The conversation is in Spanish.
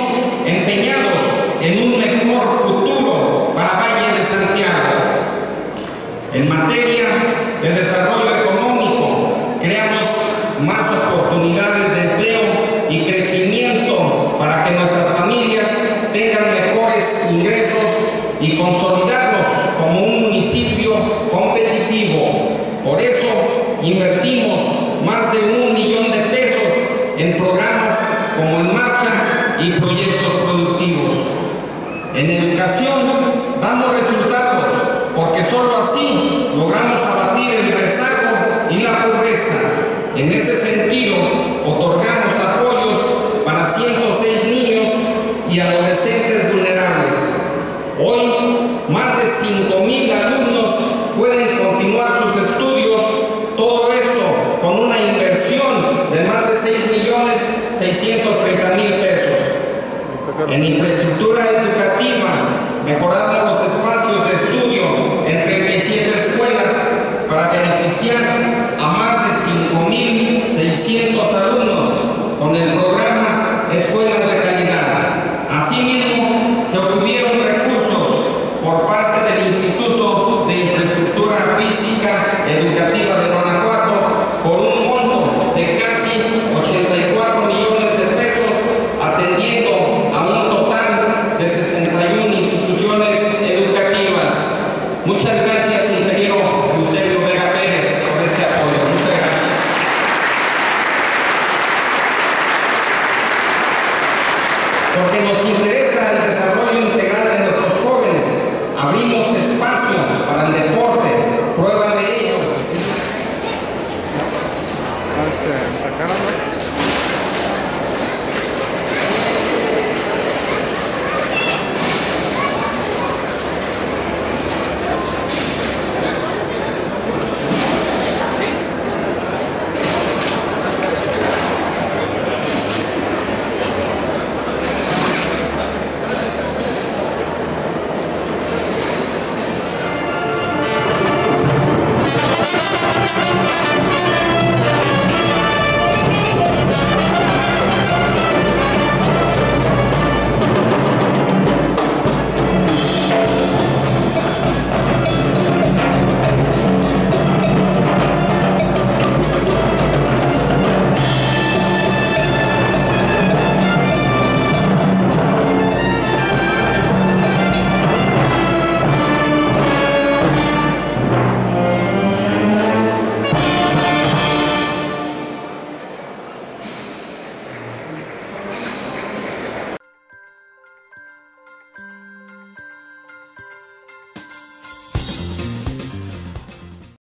empeñados en un mejor futuro para Valle de Santiago. En materia de desarrollo económico, creamos más oportunidades de empleo y crecimiento para que nuestras familias tengan mejores ingresos y consolidarnos como un municipio competitivo. Por eso invertimos más de 1 millón de pesos en programas como En Marcha y proyectos productivos. En educación damos resultados porque solo así logramos abatir el rezago y la pobreza. En ese sentido, otorgamos apoyos para 106 niños y adolescentes vulnerables. Hoy, más de 5,000 alumnos pueden continuar sus estudios, todo esto con una inversión de más de 6,630,000 pesos. En infraestructura educativa, mejoramos los espacios de estudio en 37 escuelas para beneficiar a más de 5,600 alumnos con el programa Escuelas de Calidad. Asimismo, se obtuvieron recursos por parte del Instituto de Infraestructura Física Educativa de Guanajuato por un monto de casi 84 millones de pesos, atendiendo a un total de 61 instituciones educativas. Muchas gracias, ingeniero Eusebio Vega Pérez, por este apoyo. Muchas gracias. Porque nos